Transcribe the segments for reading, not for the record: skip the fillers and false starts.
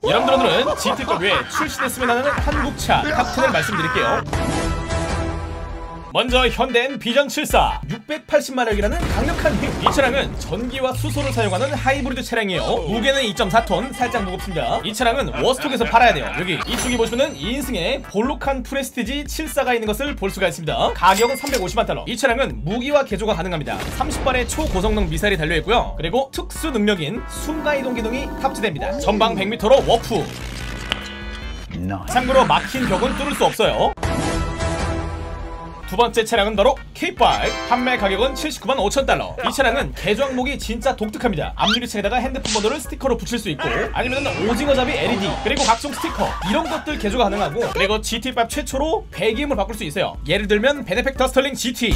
여러분들 오늘은 GT 외에 출시됐으면 하는 한국차 탑10을 말씀드릴게요. 먼저 현대엔 비전 74 680마력이라는 강력한 힘. 이 차량은 전기와 수소를 사용하는 하이브리드 차량이에요. 무게는 2.4톤, 살짝 무겁습니다. 이 차량은 워스톡에서 팔아야 돼요. 여기 이쪽에 보시면은 2인승에 볼록한 프레스티지 74가 있는 것을 볼 수가 있습니다. 가격은 350만 달러. 이 차량은 무기화 개조가 가능합니다. 30발의 초고성능 미사일이 달려있고요. 그리고 특수 능력인 순간이동 기능이 탑재됩니다. 전방 100m로 워프. 참고로 막힌 벽은 뚫을 수 없어요. 두 번째 차량은 바로 K5. 판매 가격은 79만 5천 달러. 이 차량은 개조 항목이 진짜 독특합니다. 앞유리창에다가 핸드폰 번호를 스티커로 붙일 수 있고, 아니면 오징어잡이 LED, 그리고 각종 스티커 이런 것들 개조가 가능하고, 그리고 GT5 최초로 배기음을 바꿀 수 있어요. 예를 들면 베네펙터 스털링 GT,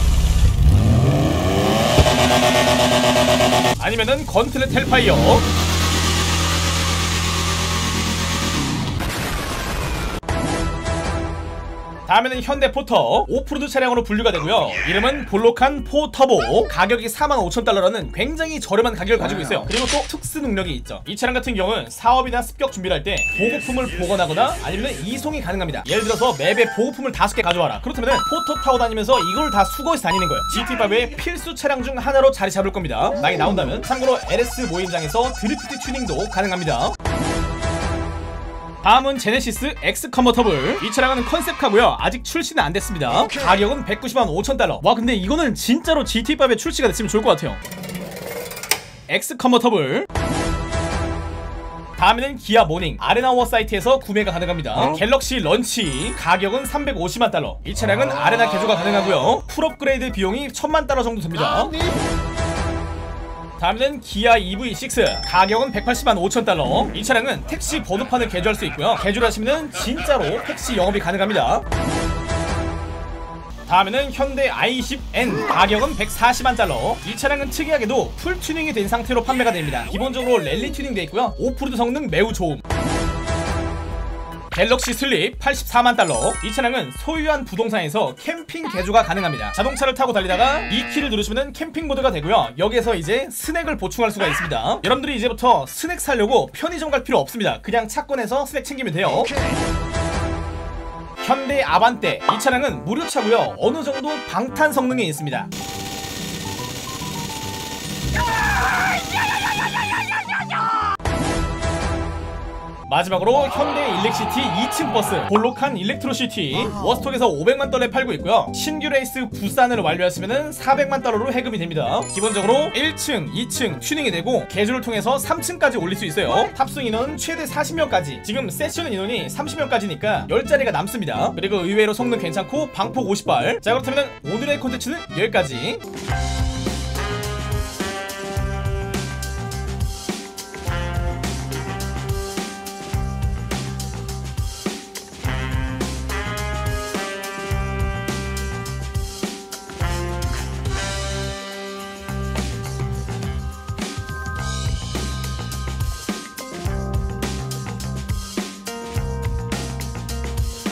아니면은 건틀렛 헬파이어, 다음에는 현대 포터. 오프로드 차량으로 분류가 되고요. 이름은 볼록한 포터보. 가격이 4만 5천 달러라는 굉장히 저렴한 가격을 가지고 있어요. 그리고 또 특수 능력이 있죠. 이 차량 같은 경우는 사업이나 습격 준비를 할 때 보급품을 보관하거나 아니면 이송이 가능합니다. 예를 들어서 맵에 보급품을 5개 가져와라. 그렇다면 포터 타고 다니면서 이걸 다 수거해서 다니는 거예요. GT5의 필수 차량 중 하나로 자리 잡을 겁니다. 만약에 나온다면. 참고로 LS 모임장에서 드리프트 튜닝도 가능합니다. 다음은 제네시스 X 컨버터블. 이 차량은 컨셉카고요. 아직 출시는 안 됐습니다. 가격은 190만 5천 달러. 와, 근데 이거는 진짜로 GT5에 출시가 됐으면 좋을 것 같아요. X 컨버터블. 다음에는 기아 모닝. 아레나워 사이트에서 구매가 가능합니다. 갤럭시 런치. 가격은 350만 달러. 이 차량은 아레나 개조가 가능하고요. 풀 업그레이드 비용이 1000만 달러 정도 듭니다. 다음은 기아 EV6. 가격은 180만 5천 달러. 이 차량은 택시 번호판을 개조할 수 있고요. 개조를 하시면 진짜로 택시 영업이 가능합니다. 다음에는 현대 i20N. 가격은 140만 달러. 이 차량은 특이하게도 풀 튜닝이 된 상태로 판매가 됩니다. 기본적으로 랠리 튜닝 되어 있고요. 오프로드 성능 매우 좋음. 갤럭시 슬립 84만 달러. 이 차량은 소유한 부동산에서 캠핑 개조가 가능합니다. 자동차를 타고 달리다가 이 키를 누르시면 캠핑 모드가 되고요. 여기에서 이제 스낵을 보충할 수가 있습니다. 여러분들이 이제부터 스낵 사려고 편의점 갈 필요 없습니다. 그냥 차 꺼내서 스낵 챙기면 돼요. 현대 아반떼. 이 차량은 무료차고요. 어느 정도 방탄 성능이 있습니다. 마지막으로 현대 일렉시티 2층 버스. 볼록한 일렉트로시티. 워스톡에서 500만 달러에 팔고 있고요. 신규 레이스 부산을 완료했으면 400만 달러로 해금이 됩니다. 기본적으로 1층, 2층 튜닝이 되고 개조를 통해서 3층까지 올릴 수 있어요. 탑승 인원은 최대 40명까지. 지금 세션 인원이 30명까지니까 10자리가 남습니다. 그리고 의외로 성능 괜찮고 방폭 50발. 자, 그렇다면 오늘의 콘텐츠는 여기까지.